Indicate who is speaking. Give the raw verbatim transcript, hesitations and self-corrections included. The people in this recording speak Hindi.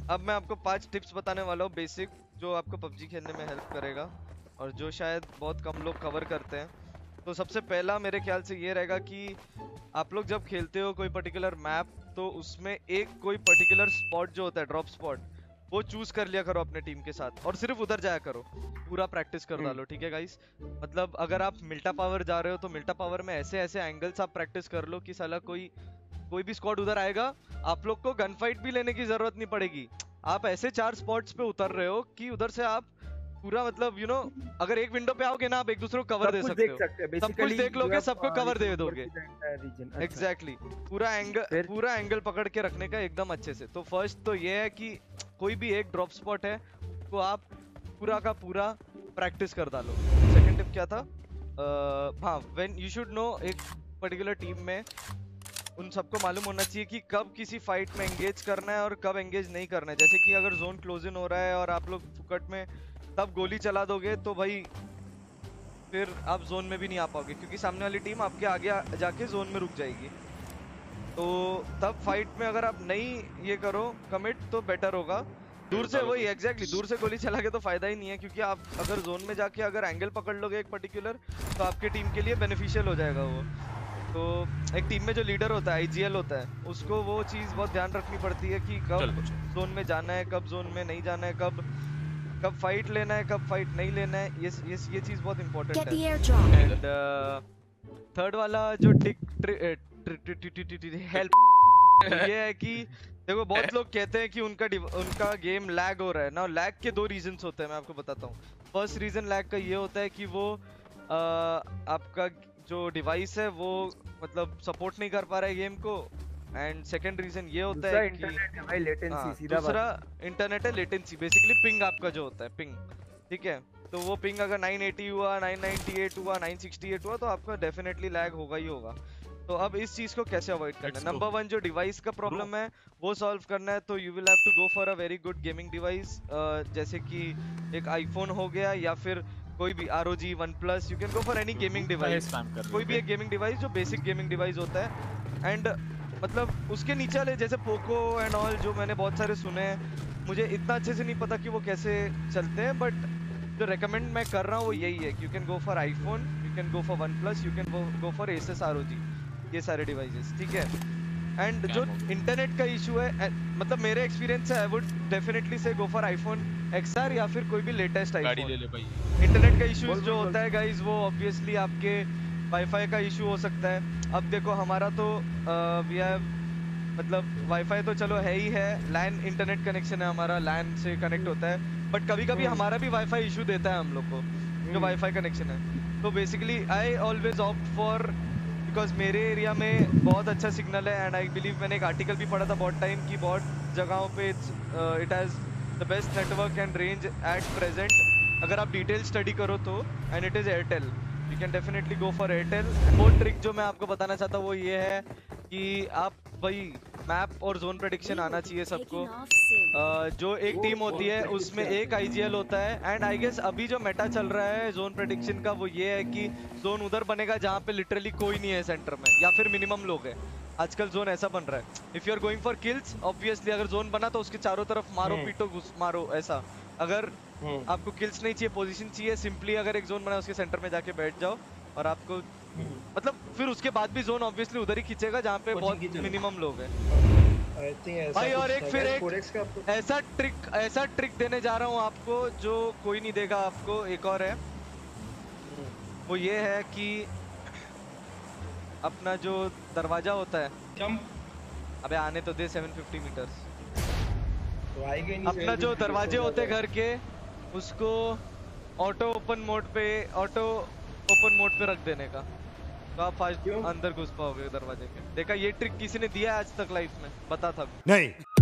Speaker 1: अब मैं आपको पांच टिप्स बताने वाला हूँ बेसिक, जो आपको पबजी खेलने में हेल्प करेगा और जो शायद बहुत कम लोग कवर करते हैं। तो सबसे पहला मेरे ख्याल से ये रहेगा कि आप लोग जब खेलते हो कोई पर्टिकुलर मैप, तो उसमें एक कोई पर्टिकुलर स्पॉट जो होता है, ड्रॉप स्पॉट, वो चूज कर लिया करो अपने टीम के साथ और सिर्फ उधर जाया करो, पूरा प्रैक्टिस कर डालो। ठीक है गाइस, मतलब अगर आप मिल्टा पावर जा रहे हो तो मिल्टा पावर में ऐसे ऐसे एंगल्स आप प्रैक्टिस कर लो कि साला कोई कोई भी स्क्वाड उधर आएगा, आप लोग को गन फाइट भी लेने की जरूरत नहीं पड़ेगी। आप ऐसे चार स्पॉट्स पे उतर रहे हो कि उधर से आप पूरा मतलब यू you नो know, अगर एक विंडो पे आओगे ना, आप एक दूसरे को कवर दे सकते हो, सब कुछ देख लोगे, सबको कवर दे दोगे। एग्जैक्टली, पूरा एंगल पूरा एंगल पकड़ के रखने का एकदम अच्छे से। तो फर्स्ट तो ये है कि कोई भी एक ड्रॉप स्पॉट है तो आप पूरा का पूरा प्रैक्टिस कर डालो। सेकंड टिप क्या था? uh, हाँ, व्हेन यू शुड नो, एक पर्टिकुलर टीम में उन सबको मालूम होना चाहिए कि कब किसी फाइट में एंगेज करना है और कब एंगेज नहीं करना है। जैसे कि अगर जोन क्लोज इन हो रहा है और आप लोग फुकट में तब गोली चला दोगे तो भाई फिर आप जोन में भी नहीं आ पाओगे, क्योंकि सामने वाली टीम आपके आगे जाके जोन में रुक जाएगी। तो तब फाइट में अगर आप नहीं ये करो कमिट तो बेटर होगा। दूर से वही एग्जैक्टली दूर से गोली चला के तो फायदा ही नहीं है, क्योंकि आप अगर जोन में जाके अगर एंगल पकड़ लोगे एक पर्टिकुलर, तो आपके टीम के लिए बेनिफिशियल हो जाएगा वो। तो एक टीम में जो लीडर होता है, आईजीएल होता है, उसको वो चीज़ बहुत ध्यान रखनी पड़ती है कि कब जोन में जाना है, कब जोन में नहीं जाना है, कब कब फाइट लेना है, कब फाइट नहीं लेना है। ये ये ये चीज़ बहुत इंपॉर्टेंट है। एंड थर्ड वाला जो टिक हेल्प ये है कि देखो, बहुत लोग कहते हैं कि उनका उनका गेम लैग हो रहा है ना। लैग के दो रीजंस होते हैं, मैं आपको बताता हूँ। फर्स्ट रीजन लैग का ये होता है कि वो आ, आपका जो डिवाइस है वो मतलब सपोर्ट नहीं कर पा रहा है गेम को। एंड सेकंड रीजन ये होता है कि
Speaker 2: भाई लेटेंसी, सीधा
Speaker 1: दूसरा इंटरनेट है, लेटेंसी, बेसिकली पिंग आपका जो होता है, पिंग। ठीक है, तो वो पिंग अगर नाइन एटी हुआ, नाइन नाइंटी एट हुआ, नाइन सिक्सटी एट हुआ, तो आपका डेफिनेटली लैग होगा ही होगा। तो अब इस चीज को कैसे अवॉइड करना है? नंबर वन, जो डिवाइस का प्रॉब्लम है वो सॉल्व करना है, तो you will have to go for a very good gaming device, जैसे कि एक आईफोन हो गया या फिर कोई भी R O G, one plus, you can go for any gaming device, कोई भी एक गेमिंग डिवाइस जो बेसिक गेमिंग डिवाइस होता है। एंड मतलब उसके नीचे वाले जैसे पोको एंड ऑल जो मैंने बहुत सारे सुने हैं, मुझे इतना अच्छे से नहीं पता कि वो कैसे चलते हैं, बट जो रेकमेंड मैं कर रहा हूँ वो यही है कि you can go for iPhone, you can go for one plus, you can go for SS, R O G, ये सारे डिवाइसेस। ठीक है, एंड जो इंटरनेट का इशू है, मतलब मेरे एक्सपीरियंस से आई वुड डेफिनेटली से गो फॉर आईफोन एक्सआर या फिर कोई भी लेटेस्ट आईफोन। इंटरनेट का इशू जो होता है गाइज, वो ऑब्वियसली आपके वाईफाई का इशू हो सकता है। अब देखो हमारा तो वी हैव मतलब वाईफाई तो चलो है ही है, लैन इंटरनेट कनेक्शन है हमारा, लैन से कनेक्ट होता है, बट कभी कभी हमारा भी वाईफाई इशू देता है हम लोग को जो वाईफाई कनेक्शन है। तो basically I always opt for, because मेरे एरिया में बहुत अच्छा सिग्नल है, एंड आई बिलीव मैंने एक आर्टिकल भी पढ़ा था बहुत टाइम की, बहुत जगहों पे it has the best network and range at present. अगर आप डिटेल स्टडी करो तो, and it is Airtel, you can definitely go for Airtel. वो ट्रिक जो मैं आपको बताना चाहता हूँ वो ये है कि आप भाई मैप और जोन प्रेडिक्शन आना चाहिए सबको। uh, जो एक टीम होती है उसमें एक आईजीएल होता है, एंड आई गेस अभी जो मेटा चल रहा है जोन प्रेडिक्शन का वो ये है कि जोन उधर बनेगा जहाँ पे लिटरली कोई नहीं है सेंटर में, या फिर मिनिमम लोग हैं। आजकल जोन ऐसा बन रहा है, if you are going for kills, obviously अगर जोन बना तो उसके चारों तरफ मारो पीटो घुस मारो ऐसा। अगर आपको किल्स नहीं चाहिए, पोजीशन चाहिए, सिंपली अगर एक जोन बना उसके सेंटर में जाके बैठ जाओ, और आपको मतलब फिर उसके बाद भी जोन ऑब्वियसली उधर ही खींचेगा जहाँ पे बहुत मिनिमम लोग हैं भाई। और एक फिर एक ऐसा ट्रिक ऐसा ट्रिक देने जा रहा हूँ आपको जो कोई नहीं देगा आपको, एक और है, वो ये है कि अपना जो दरवाजा होता है, अबे आने तो दे, सेवन फिफ्टी मीटर्स,
Speaker 2: तो आएगा नहीं।
Speaker 1: अपना जो दरवाजे होते हैं घर के, उसको ऑटो ओपन मोड पे ऑटो ओपन मोड पे रख देने का, तो आप फास्ट अंदर घुस पाओगे दरवाजे के। देखा, ये ट्रिक किसी ने दिया है आज तक लाइफ में? बता था नहीं।